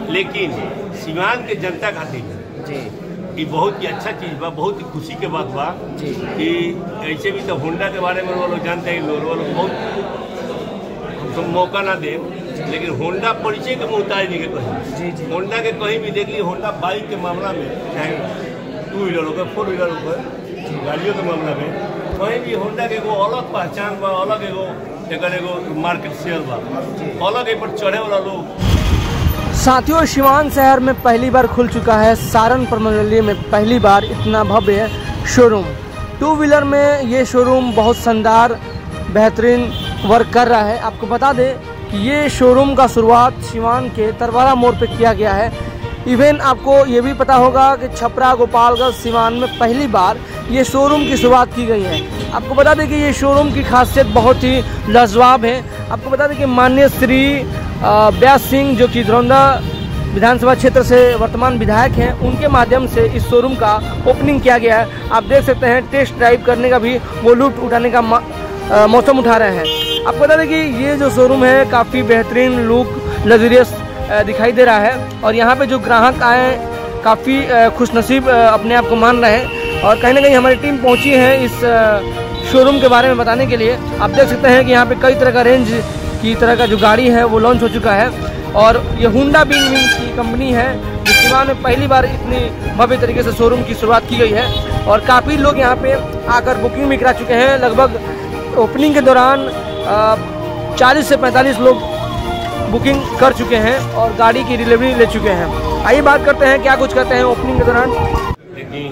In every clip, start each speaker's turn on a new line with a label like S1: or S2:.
S1: लेकिन सीवान के जनता खातिर
S2: जी
S1: ये बहुत ही अच्छा चीज़ बा, बहुत ही खुशी के बात बा
S2: जी
S1: कि ऐसे भी तो होंडा के बारे में वो लोग जानते हैं, लोग बहुत हम सब मौका ना दे, लेकिन होंडा परिचय के मुहताज नहीं के कहीं
S2: जी जी
S1: होंडा के कहीं भी देख ली, होंडा बाइक के मामला में चाहे 2 व्हीलर हो गए 4 व्हीलर हो गए गाड़ियों के मामला में कहीं भी होंडा के एगो अलग पहचान बा, अलग एगो मार्केट शेयर बा, अलग एक पर चढ़े वाला लोग।
S2: साथियों, सिवान शहर में पहली बार खुल चुका है सारण प्रमंडलीय में पहली बार इतना भव्य शोरूम। 2 व्हीलर में ये शोरूम बहुत शानदार बेहतरीन वर्क कर रहा है। आपको बता दें कि ये शोरूम का शुरुआत सिवान के तरवारा मोड़ पे किया गया है। इवन आपको ये भी पता होगा कि छपरा गोपालगंज सिवान में पहली बार ये शोरूम की शुरुआत की गई है। आपको बता दें कि ये शोरूम की खासियत बहुत ही लाजवाब है। आपको बता दें कि माननीय श्री व्यास सिंह जो कि धरौंदा विधानसभा क्षेत्र से वर्तमान विधायक हैं, उनके माध्यम से इस शोरूम का ओपनिंग किया गया है। आप देख सकते हैं टेस्ट ड्राइव करने का भी वो लुत्फ उठाने का मौसम उठा रहे हैं। आपको बता दें कि ये जो शोरूम है काफ़ी बेहतरीन लुक लग्जरियस दिखाई दे रहा है और यहाँ पे जो ग्राहक आए काफ़ी खुशनसीब अपने आप को मान रहे हैं और कहीं ना कहीं हमारी टीम पहुँची है इस शोरूम के बारे में बताने के लिए। आप देख सकते हैं कि यहाँ पे कई तरह का रेंज की तरह का जो गाड़ी है वो लॉन्च हो चुका है और ये होंडा बिंग की कंपनी है जो सिवान में पहली बार इतनी भव्य तरीके से शोरूम की शुरुआत की गई है और काफ़ी लोग यहाँ पे आकर बुकिंग भी करा चुके हैं। लगभग ओपनिंग के दौरान 40 से 45 लोग बुकिंग कर चुके हैं और गाड़ी की डिलीवरी ले चुके हैं। आइए बात करते हैं क्या कुछ करते हैं ओपनिंग के दौरान।
S1: लेकिन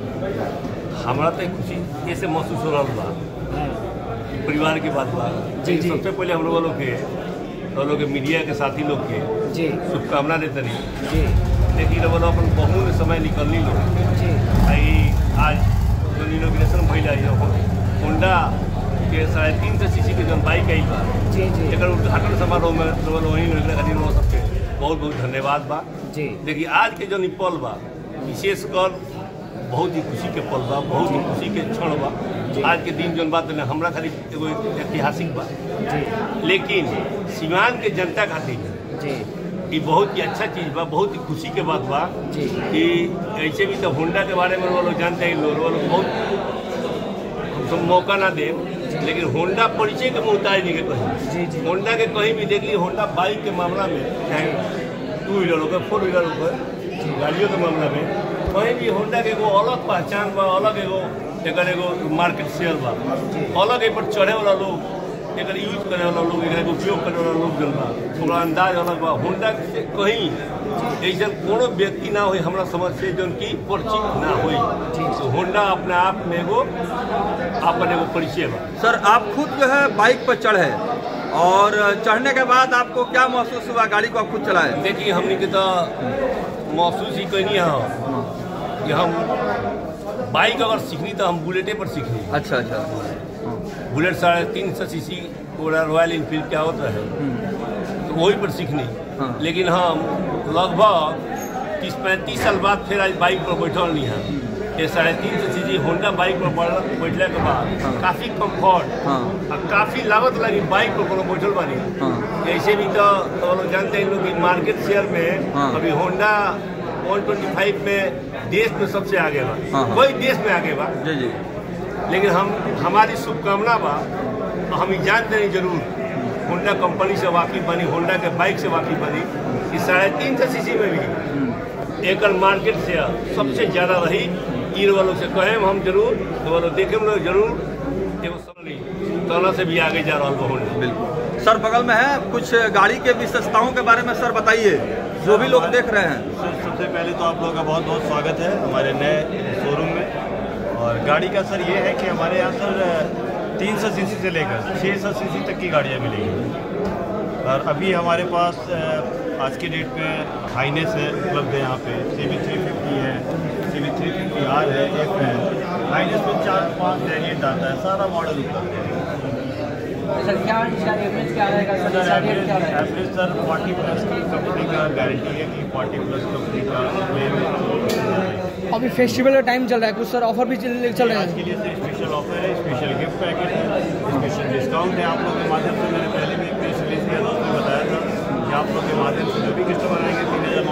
S1: हमारा तो खुशी ऐसे महसूस हो रहा बा, परिवार की बात बा जी। सबसे पहले हम लोग के मीडिया के साथी लोग के
S2: जी
S1: शुभकामना देते रही
S2: जी।
S1: लेकिन वो लोग अपन बहुत समय निकलनी लोग
S2: जी
S1: आज जो इनोग्रेशन भैया होंडा के 350 सीसी के जो बाइक आई बा
S2: जी जी
S1: एक उद्घाटन समारोह में वही खातिर वो सबके बहुत बहुत धन्यवाद बा
S2: जी।
S1: देखिए आज के जो पल बा विशेषकर बहुत ही खुशी के पल बा, बहुत ही खुशी के क्षण बा। आज के दिन जो बात है हमरा खाली एगो ऐतिहासिक बा
S2: जी,
S1: लेकिन सिवान के जनता खातिर
S2: जी
S1: ये बहुत ही अच्छा चीज़ बा, बहुत ही खुशी के बात बा
S2: जी
S1: कि ऐसे भी तो होंडा के बारे में वो लोग जानते हैं, लोग बहुत हम सब मौका ना दे, लेकिन होंडा परिचय के मुहताज नहीं के कहीं
S2: जी जी
S1: होंडा के कहीं भी देख ली, होंडा बाइक के मामला में चाहे 2 व्हीलर हो गए 4 व्हीलर हो गए गाड़ियों के मामला में कहीं भी होंडा के एगो अलग पहचान बा, अलग एगो मार्केट शेयर बा, अलग एक पर चढ़े वाला लोग एक यूज करे वाला लोग एक उपयोग करे वाला लोग जन बा, थोड़ा अंदाज अलग बा। होंडा से कहीं ऐसा कोनो व्यक्ति ना हो हमारा समझ से जो की परिचित ना हो, तो होंडा अपने आप में एगो परिचय बा।
S3: सर आप खुद जो है बाइक पर चढ़े और चढ़ने के बाद आपको क्या महसूस हुआ, गाड़ी को आप खुद चलाए?
S1: देखिए हमने के तो महसूस ही कहीं कि हम बाइक अगर सीखनी तो हम बुलेटे पर सीखनी।
S3: अच्छा अच्छा।
S1: बुलेट 350 सीसी रॉयल इनफील्ड क्या होता है तो वही पर सीखनी।
S3: हाँ।
S1: लेकिन हम लगभग 30-35 साल बाद फिर आज बाइक पर बैठल नहीं है। ये 350 सीसी होंडा बाइक पर बैठने के बाद
S3: हाँ।
S1: काफ़ी कम्फर्ट
S3: हाँ।
S1: और काफ़ी लागत लगी बाइक पर कोनो बैठल बानी।
S3: हाँ।
S1: ऐसे भी तो लोग जानते हैं लोग कि मार्केट शेयर में
S3: हाँ।
S1: अभी होंडा 125 में देश में सबसे आगे बा।
S3: हाँ।
S1: कोई देश में आगे बा
S3: जी जी।
S1: लेकिन हमारी शुभकामना बा, हम जानते नहीं जरूर होंडा कंपनी से वाकिफ बनी, होंडा के बाइक से वाकिफ बनी कि 350 सीसी में भी एक मार्केट से सबसे ज़्यादा रही। इन वालों से कहें हम जरूर, तो वालों देखें लोग जरूर एगो सोना से भी आगे जा रहा है होंडा।
S3: बिल्कुल सर, बगल में है कुछ गाड़ी के विशेषताओं के बारे में सर बताइए जो भी लोग देख रहे हैं।
S4: सर सबसे पहले तो आप लोगों का बहुत बहुत स्वागत है हमारे नए शोरूम में। और गाड़ी का सर ये है कि हमारे यहाँ सर 300 सीसी से लेकर 600 सीसी तक की गाड़ियाँ मिलेंगी। और अभी हमारे पास आज की डेट में हाइनेस है उपलब्ध है, यहाँ पे CB350 है, CB350R है, F है। हाइनेस में 4-5 वेरिएंट आता है, सारा मॉडल उपलब्ध है।
S2: सर क्या एवरेज क्या रहेगा सर?
S4: एवरेज सर 40+ की कंपनी का गारंटी है कि 40+ कंपनी का क्लेम है।
S2: अभी फेस्टिवल का टाइम चल रहा है, कुछ सर ऑफर भी चल रहे हैं?
S4: आज के लिए सर स्पेशल ऑफर है, स्पेशल गिफ्ट पैकेट है, स्पेशल डिस्काउंट है। आप लोगों के माध्यम से मैंने पहले भी प्रेस रिलीज किया था, उसमें बताया था कि आप लोगों के माध्यम से जो भी कस्टमर आएंगे 3000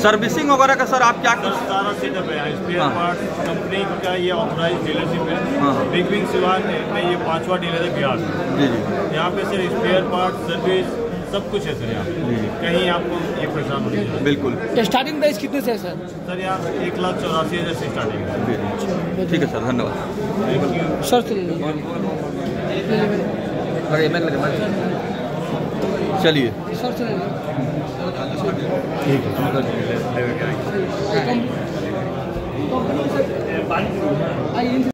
S3: सर्विसिंग वगैरह का सर आप क्या
S4: सर सारा सेटअप है, स्पेयर
S3: हाँ।
S4: पार्ट कंपनी का ये ऑथराइज डीलरशिप है।
S3: हाँ।
S4: बिग विंग सिवान में ये 5वां डीलर है बिहार में।
S3: जी जी
S4: यहाँ पे सर स्पेयर पार्ट सर्विस सब कुछ है सर यहाँ पे। कहीं आपको ये परेशान होने की जरूरत
S3: बिल्कुल
S2: स्टार्टिंग प्राइस कितने से है सर?
S4: नहीं। सर यहाँ 1,84,000 से स्टार्टिंग है।
S3: जी जी ठीक है सर, धन्यवाद।
S2: सर
S3: चलिए
S2: सर
S3: ठीक है।